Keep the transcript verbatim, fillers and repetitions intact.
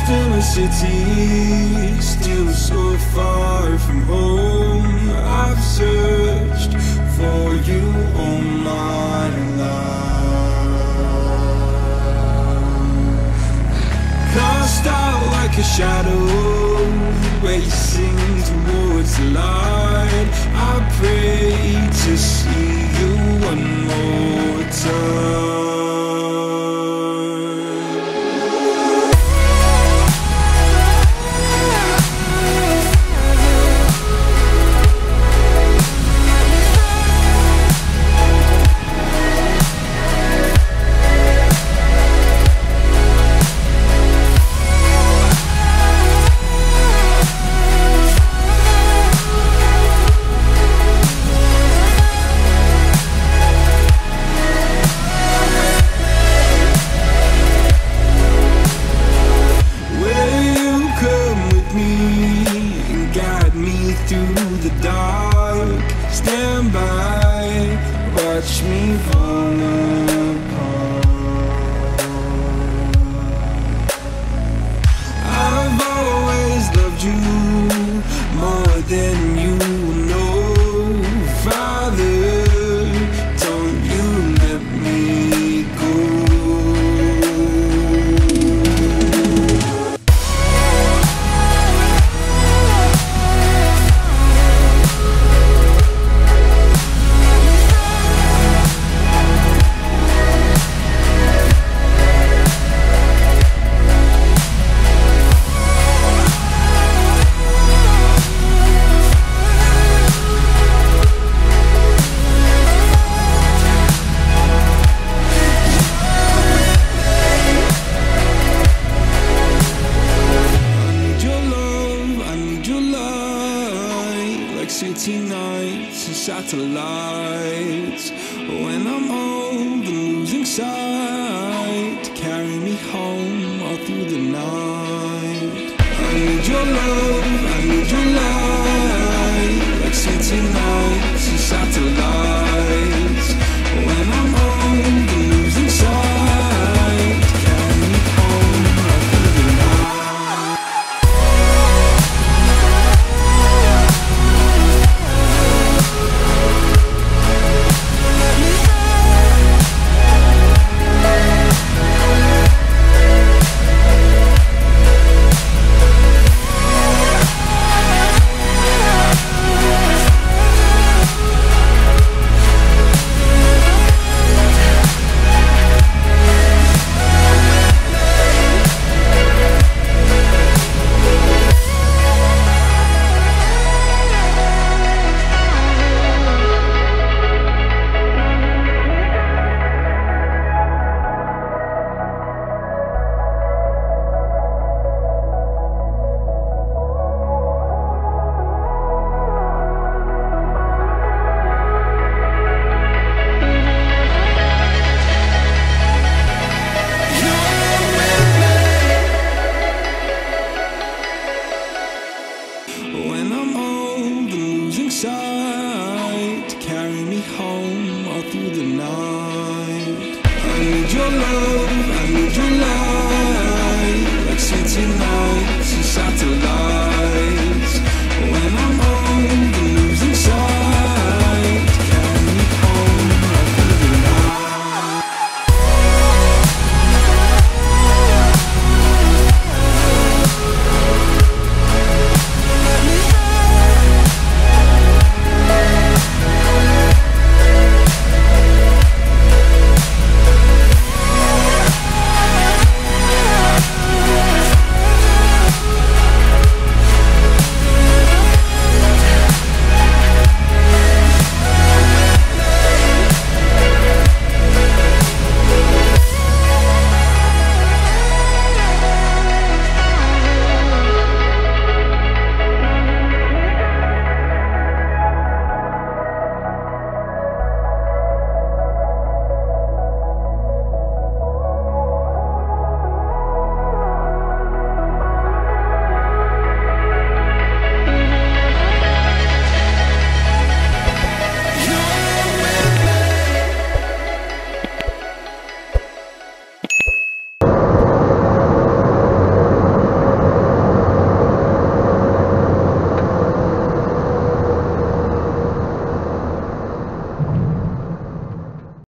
Still a city, still so far from home. I've searched for you all my life. Cast out like a shadow, racing towards the light. I pray to see you one more time. Through the dark, stand by, watch me fall apart. I've always loved you more than you know. Father, don't you let me go. City nights and satellites. When I'm old and losing sight, carry me home all through the night. I need your love.